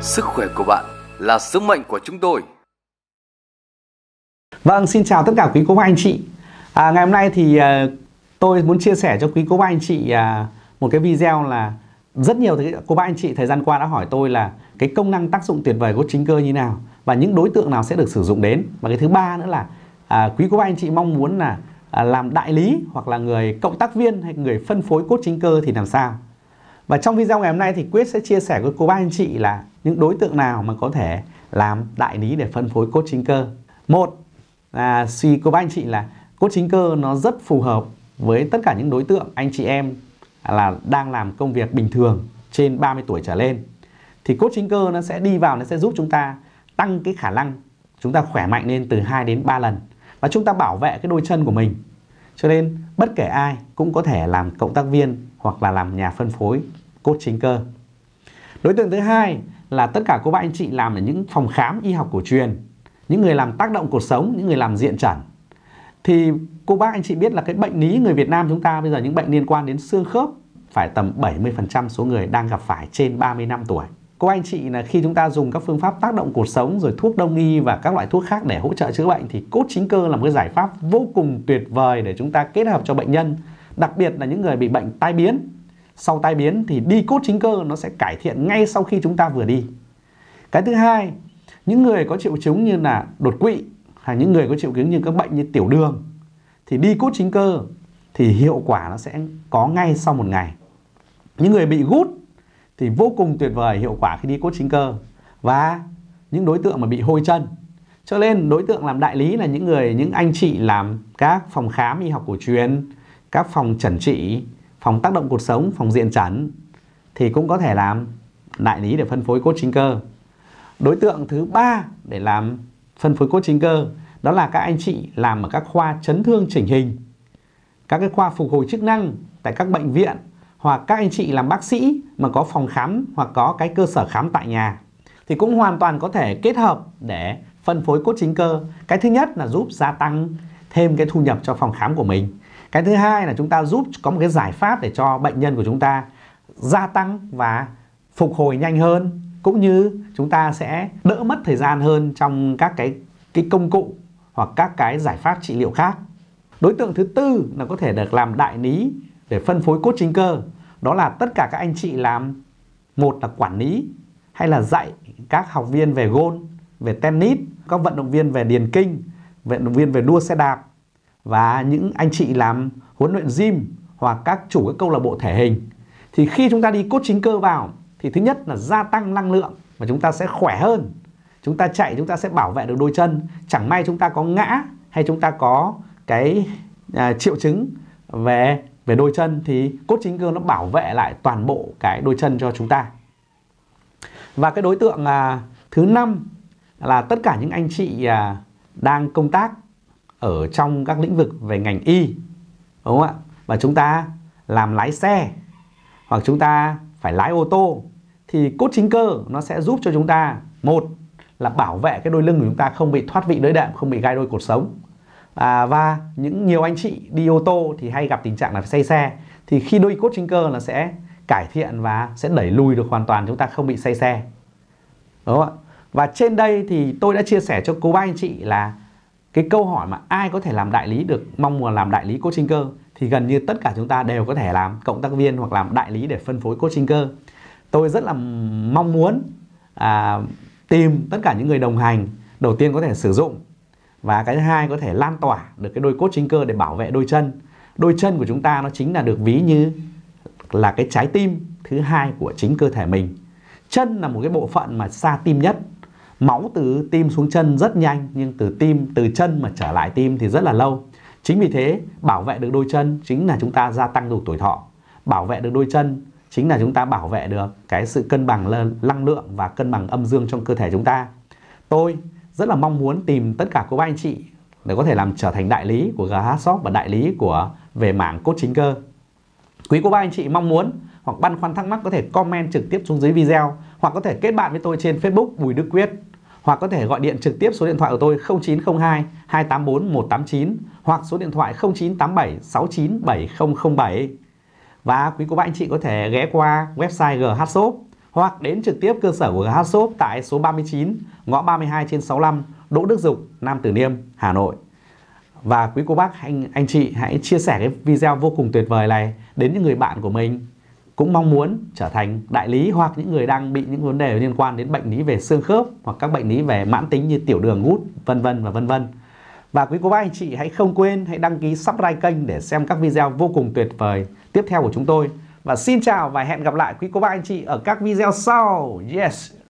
Sức khỏe của bạn là sứ mệnh của chúng tôi. Vâng, xin chào tất cả quý cô bác anh chị. Ngày hôm nay thì tôi muốn chia sẻ cho quý cô bác anh chị một cái video là rất nhiều cô bác anh chị thời gian qua đã hỏi tôi là cái công năng tác dụng tuyệt vời của coaching cơ như nào và những đối tượng nào sẽ được sử dụng đến. Và cái thứ ba nữa là quý cô bác anh chị mong muốn là làm đại lý hoặc là người cộng tác viên hay người phân phối coaching cơ thì làm sao. Và trong video ngày hôm nay thì Quyết sẽ chia sẻ với cô bác anh chị là những đối tượng nào mà có thể làm đại lý để phân phối coaching cơ. Một, suy cô bác anh chị là coaching cơ nó rất phù hợp với tất cả những đối tượng anh chị em là đang làm công việc bình thường trên 30 tuổi trở lên. Thì coaching cơ nó sẽ đi vào, nó sẽ giúp chúng ta tăng cái khả năng chúng ta khỏe mạnh lên từ 2 đến 3 lần. Và chúng ta bảo vệ cái đôi chân của mình. Cho nên bất kể ai cũng có thể làm cộng tác viên hoặc là làm nhà phân phối coaching cơ. Đối tượng thứ hai là tất cả cô bác anh chị làm ở những phòng khám y học cổ truyền, những người làm tác động cột sống, những người làm diện chẩn. Thì cô bác anh chị biết là cái bệnh lý người Việt Nam chúng ta bây giờ những bệnh liên quan đến xương khớp phải tầm 70% số người đang gặp phải trên 30 năm tuổi. Cô anh chị là khi chúng ta dùng các phương pháp tác động cột sống rồi thuốc đông y và các loại thuốc khác để hỗ trợ chữa bệnh thì coaching cơ là một cái giải pháp vô cùng tuyệt vời để chúng ta kết hợp cho bệnh nhân. Đặc biệt là những người bị bệnh tai biến. Sau tai biến thì đi coaching cơ nó sẽ cải thiện ngay sau khi chúng ta vừa đi. Cái thứ hai, những người có triệu chứng như là đột quỵ hay những người có triệu chứng như các bệnh như tiểu đường thì đi coaching cơ thì hiệu quả nó sẽ có ngay sau một ngày. Những người bị gút thì vô cùng tuyệt vời hiệu quả khi đi coaching cơ. Và những đối tượng mà bị hôi chân. Cho nên đối tượng làm đại lý là những anh chị làm các phòng khám y học cổ truyền, các phòng chẩn trị, phòng tác động cột sống, phòng diện chẩn thì cũng có thể làm đại lý để phân phối coaching cơ. Đối tượng thứ ba để làm phân phối coaching cơ đó là các anh chị làm ở các khoa chấn thương chỉnh hình, các cái khoa phục hồi chức năng tại các bệnh viện, hoặc các anh chị làm bác sĩ mà có phòng khám hoặc có cái cơ sở khám tại nhà thì cũng hoàn toàn có thể kết hợp để phân phối coaching cơ. Cái thứ nhất là giúp gia tăng thêm cái thu nhập cho phòng khám của mình. Cái thứ hai là chúng ta giúp có một cái giải pháp để cho bệnh nhân của chúng ta gia tăng và phục hồi nhanh hơn, cũng như chúng ta sẽ đỡ mất thời gian hơn trong các cái công cụ hoặc các cái giải pháp trị liệu khác. Đối tượng thứ tư là có thể được làm đại lý để phân phối coaching cơ. Đó là tất cả các anh chị làm, một là quản lý hay là dạy các học viên về golf, về tennis, các vận động viên về điền kinh, vận động viên về đua xe đạp, và những anh chị làm huấn luyện gym hoặc các chủ các câu lạc bộ thể hình. Thì khi chúng ta đi coaching cơ vào thì thứ nhất là gia tăng năng lượng và chúng ta sẽ khỏe hơn. Chúng ta chạy chúng ta sẽ bảo vệ được đôi chân. Chẳng may chúng ta có ngã hay chúng ta có cái triệu chứng về đôi chân thì coaching cơ nó bảo vệ lại toàn bộ cái đôi chân cho chúng ta. Và cái đối tượng thứ năm là tất cả những anh chị đang công tác ở trong các lĩnh vực về ngành y, đúng không ạ? Và chúng ta làm lái xe hoặc chúng ta phải lái ô tô thì coaching cơ nó sẽ giúp cho chúng ta, một là bảo vệ cái đôi lưng của chúng ta không bị thoát vị đới đệm, không bị gai đôi cột sống. Và nhiều anh chị đi ô tô thì hay gặp tình trạng là say xe, thì khi đôi coaching cơ là sẽ cải thiện và sẽ đẩy lùi được hoàn toàn chúng ta không bị say xe, đúng không ạ? Và trên đây thì tôi đã chia sẻ cho cô bác anh chị là cái câu hỏi mà ai có thể làm đại lý được, mong muốn làm đại lý coaching cơ thì gần như tất cả chúng ta đều có thể làm cộng tác viên hoặc làm đại lý để phân phối coaching cơ. Tôi rất là mong muốn tìm tất cả những người đồng hành, đầu tiên có thể sử dụng, và cái thứ hai có thể lan tỏa được cái đôi coaching cơ để bảo vệ đôi chân. Đôi chân của chúng ta nó chính là được ví như là cái trái tim thứ hai của chính cơ thể mình. Chân là một cái bộ phận mà xa tim nhất. Máu từ tim xuống chân rất nhanh, nhưng từ chân mà trở lại tim thì rất là lâu. Chính vì thế bảo vệ được đôi chân chính là chúng ta gia tăng được tuổi thọ. Bảo vệ được đôi chân chính là chúng ta bảo vệ được cái sự cân bằng năng lượng và cân bằng âm dương trong cơ thể chúng ta. Tôi rất là mong muốn tìm tất cả cô bác anh chị để có thể trở thành đại lý của GH Shop và đại lý về mảng coaching cơ. Quý cô bác anh chị mong muốn hoặc băn khoăn thắc mắc có thể comment trực tiếp xuống dưới video, hoặc có thể kết bạn với tôi trên Facebook Bùi Đức Quyết, hoặc có thể gọi điện trực tiếp số điện thoại của tôi 0902 284 189 hoặc số điện thoại 0987 69 7007. Và quý cô bác anh chị có thể ghé qua website GH Shop hoặc đến trực tiếp cơ sở của GH Shop tại số 39 ngõ 32/65 Đỗ Đức Dục, Nam Từ Liêm, Hà Nội. Và quý cô bác, anh chị hãy chia sẻ cái video vô cùng tuyệt vời này đến những người bạn của mình cũng mong muốn trở thành đại lý, hoặc những người đang bị những vấn đề liên quan đến bệnh lý về xương khớp hoặc các bệnh lý về mãn tính như tiểu đường, gút, vân vân và vân vân. Và quý cô bác anh chị hãy không quên hãy đăng ký subscribe kênh để xem các video vô cùng tuyệt vời tiếp theo của chúng tôi. Và xin chào và hẹn gặp lại quý cô bác anh chị ở các video sau. Yes.